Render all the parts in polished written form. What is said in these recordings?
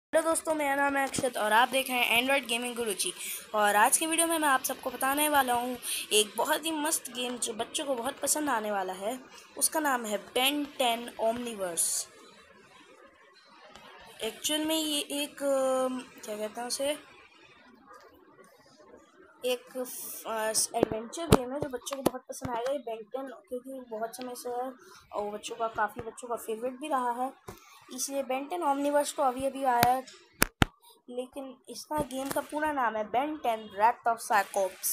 Hello दोस्तों, मेरा नाम है अक्षत और आप देख रहे हैं एंड्रॉयड गेमिंग गुरुजी। और आज की वीडियो में मैं आप सबको बताने वाला हूँ एक बहुत ही मस्त गेम जो बच्चों को बहुत पसंद आने वाला है। उसका नाम है बेन 10 ओमनीवर्स। एक्चुअल में ये एक क्या कहते हैं उसे, एक एडवेंचर गेम है जो बच्चों को बहुत पसंद आएगा। ये बेन 10 क्योंकि बहुत समय से है और काफ़ी बच्चों का फेवरेट भी रहा है, इसलिए बेन 10 ओमनीवर्स तो अभी अभी आया है। लेकिन इसका गेम का पूरा नाम है बेन 10 रैट ऑफ साइकोप्स।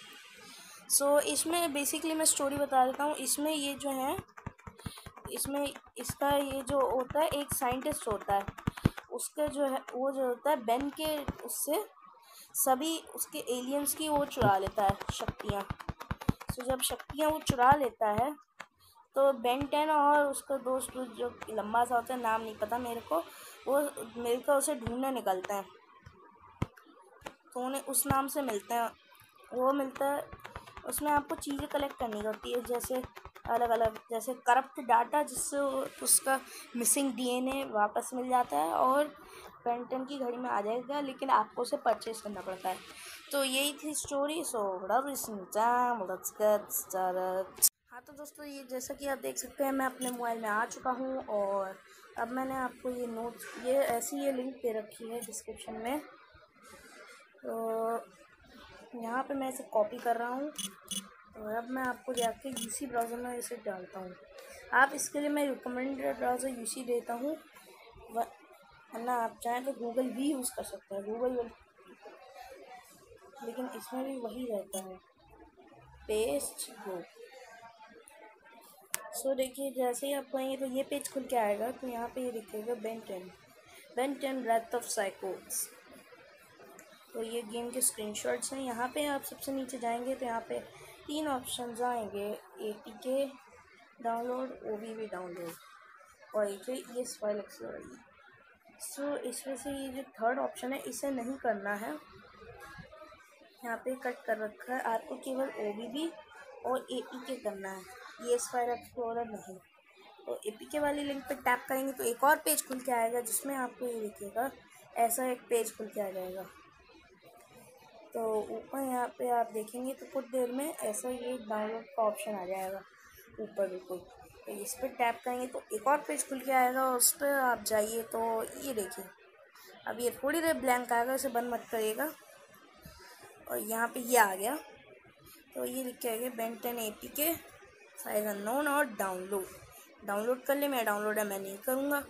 इसमें बेसिकली मैं स्टोरी बता देता हूँ। इसमें ये जो है, इसमें इसका ये जो होता है, एक साइंटिस्ट होता है, उसका जो है वो जो होता है बेन के, उससे सभी उसके एलियंस की वो चुरा लेता है शक्तियाँ। जब शक्तियाँ वो चुरा लेता है तो बेन 10 और उसका दोस्त जो लंबा सा होता है, नाम नहीं पता मेरे को, वो मिलकर उसे ढूंढने निकलते हैं। तो उन्हें उस नाम से मिलते हैं, वो मिलता है। उसमें आपको चीज़ें कलेक्ट करनी होती है, जैसे अलग अलग, जैसे करप्ट डाटा, जिससे उसका मिसिंग डीएनए वापस मिल जाता है और बेन 10 की घड़ी में आ जाएगा, लेकिन आपको उसे परचेज करना पड़ता है। तो यही थी स्टोरी। हाँ तो दोस्तों, ये जैसा कि आप देख सकते हैं, मैं अपने मोबाइल में आ चुका हूँ और अब मैंने आपको ये लिंक दे रखी है डिस्क्रिप्शन में। तो यहाँ पे मैं इसे कॉपी कर रहा हूँ और अब मैं आपको जाके यूसी ब्राउज़र में इसे डालता हूँ। आप इसके लिए मैं रिकमेंडेड ब्राउज़र यूसी देता हूँ, वरना आप चाहें तो गूगल भी यूज़ कर सकते हैं, लेकिन इसमें भी वही रहता है, पेस्ट गो। देखिए, जैसे ही आप कहेंगे तो ये पेज खुल के आएगा। तो यहाँ पे ये दिखेगा बेन 10 रैथ ऑफ साइकोस। तो ये गेम के स्क्रीनशॉट्स हैं। यहाँ पे आप सबसे नीचे जाएंगे तो यहाँ पे 3 ऑप्शंस आएंगे, एपीके डाउनलोड, ओवीवी डाउनलोड और ये फाइल एक्सप्लोरर। इसमें से ये जो थर्ड ऑप्शन है, इसे नहीं करना है, यहाँ पे कट कर रखा है। आपको केवल ओवीवी और एपीके करना है, ये फाइल एक्सप्लोरर नहीं। तो एपीके वाली लिंक पे टैप करेंगे तो एक और पेज खुल के आएगा, जिसमें आपको ये दिखेगा, ऐसा एक पेज खुल के आ जाएगा। तो ऊपर यहाँ पे आप देखेंगे तो कुछ देर में ऐसा ये डाउनलोड का ऑप्शन आ जाएगा ऊपर बिल्कुल। तो इस पर टैप करेंगे तो एक और पेज खुल के आएगा, उस पर आप जाइए तो ये देखिए, अब ये थोड़ी देर ब्लैंक आएगा, इसे बंद मत करिएगा। और यहाँ पे ये आ गया, तो ये लिख के आएगा बेन 10 एपीके साइज अननोन और डाउनलोड कर ले। मैं डाउनलोड है, मैं नहीं करूँगा।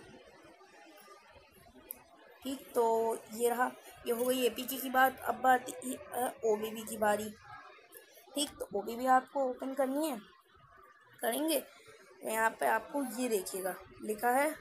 ठीक, तो ये रहा, ये हो गई एपीके की बात। अब बात ओवीवी की बारी। ठीक, तो ओवीवी आपको ओपन करनी है, करेंगे तो यहाँ पे आपको ये देखिएगा लिखा है,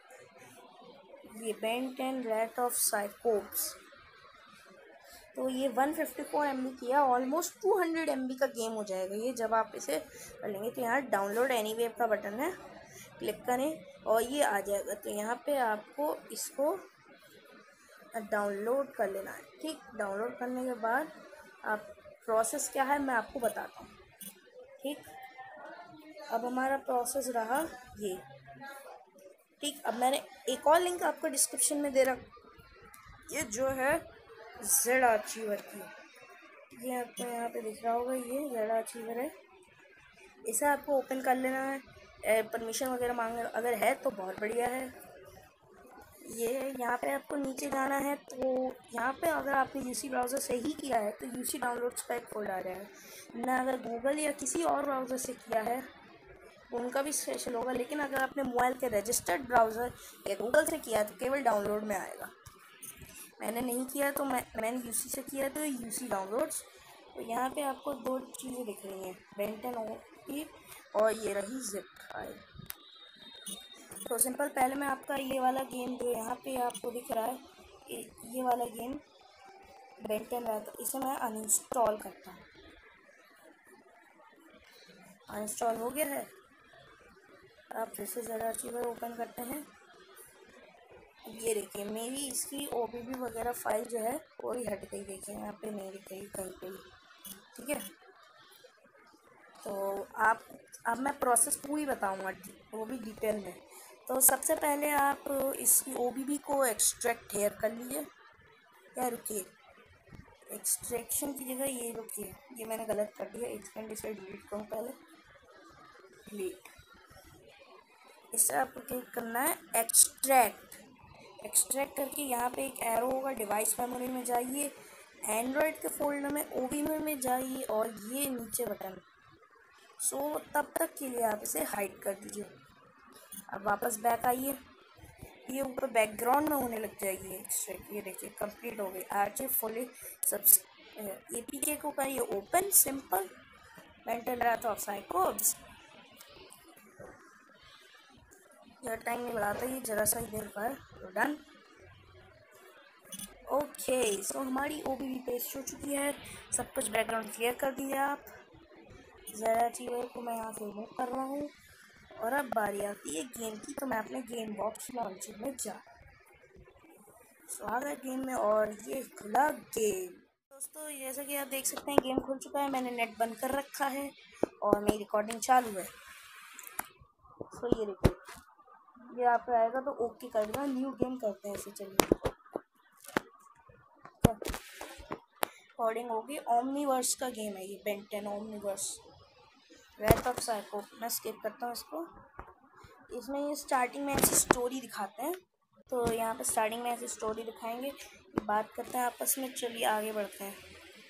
ये बेन 10 रैट ऑफ साइकोप्स। तो ये 154 MB की है, ऑलमोस्ट 200 MB का गेम हो जाएगा ये जब आप इसे कर लेंगे। तो यहाँ डाउनलोड एनीवेव का बटन है, क्लिक करें और ये आ जाएगा। तो यहाँ पे आपको इसको डाउनलोड कर लेना है। ठीक, डाउनलोड करने के बाद आप प्रोसेस क्या है मैं आपको बताता हूँ। ठीक, अब हमारा प्रोसेस रहा ये। ठीक, अब मैंने एक और लिंक आपको डिस्क्रिप्शन में दे रखा, ये जो है जेड अचीवर की, ये आपको यहाँ पे दिख रहा होगा, ये जेड अचीवर है। इसे आपको ओपन कर लेना है, परमिशन वगैरह मांगे अगर है तो बहुत बढ़िया है। ये यहाँ पे आपको नीचे जाना है, तो यहाँ पे अगर आपने यूसी ब्राउज़र से ही किया है तो यूसी डाउनलोड्स का एक फोल्डर आ जाएगा ना। अगर गूगल या किसी और ब्राउज़र से किया है उनका भी स्पेशल होगा, लेकिन अगर आपने मोबाइल के रजिस्टर्ड ब्राउज़र या गूगल से किया है तो केवल डाउनलोड में आएगा। मैंने नहीं किया तो मैंने यूसी से किया तो यूसी डाउनलोड्स। तो यहाँ पे आपको 2 चीज़ें दिख रही हैं, बेन 10 ओपी और ये रही जिप फाइल। तो सिंपल, पहले मैं आपका ये वाला गेम जो यहाँ पे आपको दिख रहा है, ये वाला गेम बेन 10 रहा, तो इसे मैं अनइंस्टॉल करता हूँ। अनइंस्टॉल हो गया है। आप फिर से ज़रा अचीवर ओपन करते हैं। ये देखिए, मेरी इसकी ओबीबी वगैरह फाइल जो है वो ही हट गई। देखिए यहाँ पे नहीं दिख रही कहीं पे भी। ठीक है, तो अब मैं प्रोसेस पूरी बताऊंगा, वो भी डिटेल में। तो सबसे पहले आप इसकी ओबीबी को एक्सट्रैक्ट हेयर कर लीजिए। या रुकिए, एक्सट्रैक्शन की जगह ये रुकिए, ये मैंने गलत कर दिया। एक्सपेंड इसे डिलीट करूँ पहले, डिलीट। इससे आपको क्लिक करना है एक्सट्रैक्ट। एक्सट्रैक्ट करके यहाँ पे एक एरो होगा, डिवाइस मेमोरी में जाइए, एंड्रॉयड के फोल्डर में ओबीबी में जाइए और ये नीचे बटन। सो तब तक के लिए आप इसे हाइड कर दीजिए। अब वापस बैक आइए, ये ऊपर बैकग्राउंड में होने लग जाएगी एक्सट्रैक्ट। ये देखिए कंप्लीट हो गई। आर्चिव फुली सब्स एपीके को करिए ओपन, सिंपल मेंटल रहा ऑफ साइकोब्स। यह टाइम नहीं लगाता, ये जरा सा ही देर का है। तो डन। ओके, सो हमारी ओबीबी पेज हो चुकी है। सब कुछ बैकग्राउंड क्लियर कर दिया आप। ज़रा चीज़ों को मैं यहाँ से रिमूव कर रहा हूँ और अब बारी आती है गेम की। तो मैं अपने गेम बॉक्स लॉन्चर में जा स्वागत गेम में और ये खुला गेम। दोस्तों जैसा कि आप देख सकते हैं गेम खुल चुका है। मैंने नेट बंद कर रखा है और मेरी रिकॉर्डिंग चालू है। सो ये देखिए, ये आप आएगा तो ओके कर देना। न्यू गेम करते हैं इसे। चलिए रिकॉर्डिंग होगी। ओमनीवर्स का गेम है ये, Ben 10 Omniverse wrath of psycho. मैं स्किप करता हूँ इसको। इसमें ये स्टार्टिंग में ऐसी स्टोरी दिखाते हैं। तो यहाँ पे स्टार्टिंग में ऐसी स्टोरी दिखाएंगे, बात करते हैं आपस में। चलिए आगे बढ़ते हैं।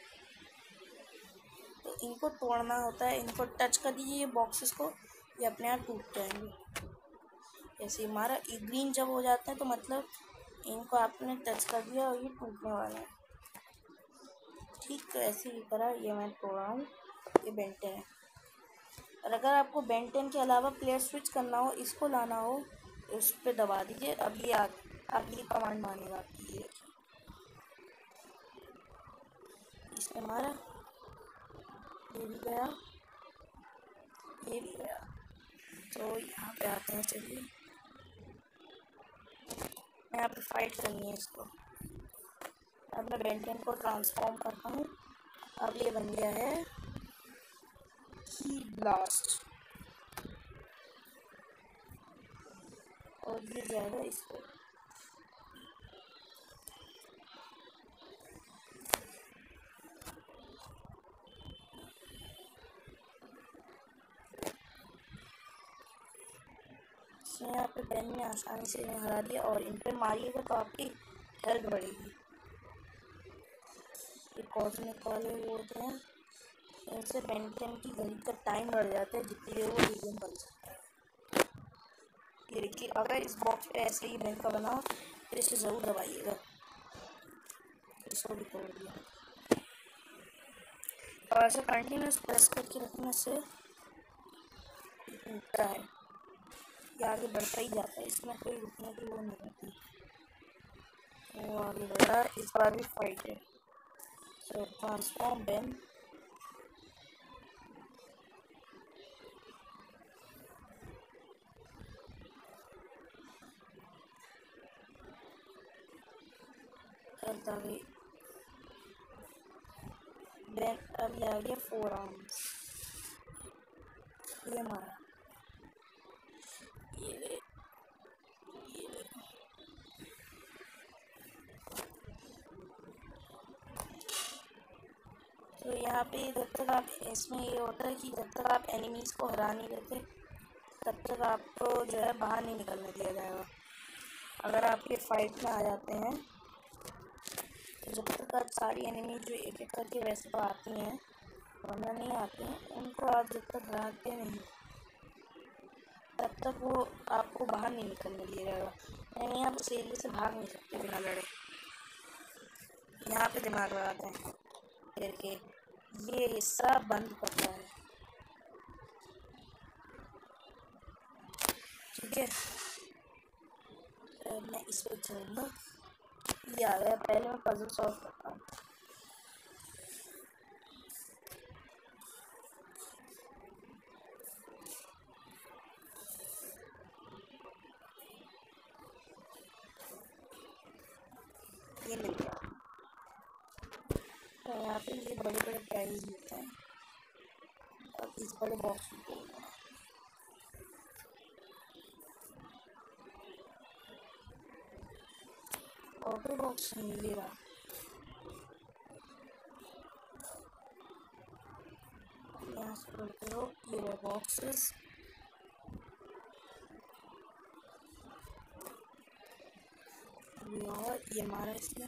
तो इनको तोड़ना होता है, इनको टच कर दीजिए ये बॉक्सेस को, ये अपने आप टूट जाएंगे। जैसे हमारा ये ग्रीन जब हो जाता है तो मतलब इनको आपने टच कर दिया और ये टूटने वाला है। ठीक, तो ऐसे ही करा। ये मैं तोड़ रहा हूँ। ये बेन 10 है। और अगर आपको बेन 10 के अलावा प्लेयर स्विच करना हो, इसको लाना हो, तो उस पर दबा दीजिए। अब ये अगली कमांड मानेगा आपकी। ये इसने मारा, ये भी गया, ये भी गया। तो यहाँ पे आते हैं। चलिए यहाँ पे फाइट करनी है इसको। अब मैं बेन 10 को ट्रांसफॉर्म करता हूँ। अब ये बन गया है की ब्लास्ट और ये जाएगा इसको। यहाँ पे पेन ने आसानी से हरा दिया और इन पर मारिएगा तो आपकी हेल्थ बढ़ेगी। ये कॉस्मिक वाले वो होते हैं, इनसे बेन 10 की घड़ी का टाइम बढ़ जाता है, जितनी देर वो रीजन बन सकता है। ये देखिए, अगर इस बॉक्स पे ऐसे ही बेन का बना फिर इसे ज़रूर दबाइएगा। इसको भी तोड़ दिया और ऐसे कंटिन्यूस प्रेस करके रखने से टूटता है, ये आगे बढ़ता ही जाता है। इसमें कोई रुकने की वो नहीं रहती। वो आगे बढ़ा। इस बार भी फाइट है। तो ट्रांसफॉर्म बेन, करता गई बेन। अब ये आ गया 4 आर्म्स। ये मारा, ये तो यहाँ पे जब तक आप इसमें ये होता है कि जब तक आप एनिमीज़ को हरा नहीं देते तब तक आपको जो है बाहर नहीं निकलने दिया जाएगा। अगर आपके फाइट में आ जाते हैं तो जब तक आप सारी एनिमी जो एक एक करके वैसे तो आती हैं वरना नहीं आती हैं, उनको आप जब तक हराते नहीं तब तक वो आपको बाहर नहीं निकलने दिया जाएगा। यानी आप उस एरिया से भाग नहीं सकते बिना लड़े। यहाँ पे दिमाग लगाते हैं करके ये हिस्सा बंद करता है। ठीक है, मैं इस पर चलूँगा। ये आ गया। पहले मैं पजल सॉल्व करता हूँ। ये मिल गया। तो यहाँ पे ये बड़े बड़े प्राइज मिलते हैं। अब इस बड़े बॉक्स को ऑटो बॉक्स नहीं, ये रहा। यहाँ स्क्रॉल करो, ये रहा बॉक्सेस। और ये हमारा इसमें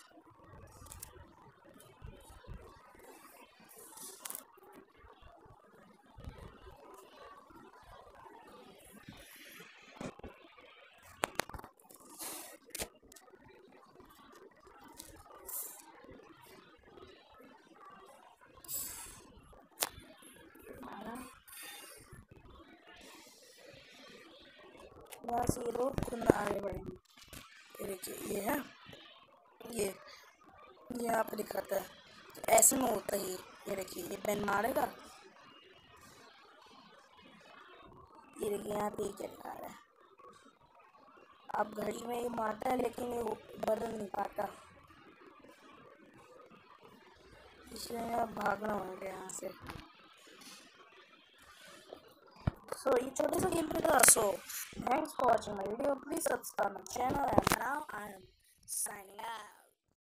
बस ये रोड खुद आगे बढ़ेंगे। ये देखिए, ये है, ये यहाँ पे दिखाता है, तो ऐसे में होता है ये देखिए, ये पेन मारेगा, ये देखिए यहाँ पे क्या दिखा रहा है। अब घड़ी में ये मारता है लेकिन ये बदल नहीं पाता, इसलिए अब भागना होगा यहाँ से। So ये छोटे से गेम पे था। So thanks for watching my video. Please subscribe my channel and now I am signing out.